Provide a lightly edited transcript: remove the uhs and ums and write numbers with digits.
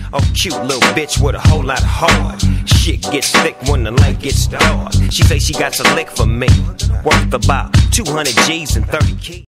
Oh, cute little bitch with a whole lot of heart. Shit gets thick when the light gets dark. She say she got a lick for me, worth about 200 G's and 30 keys.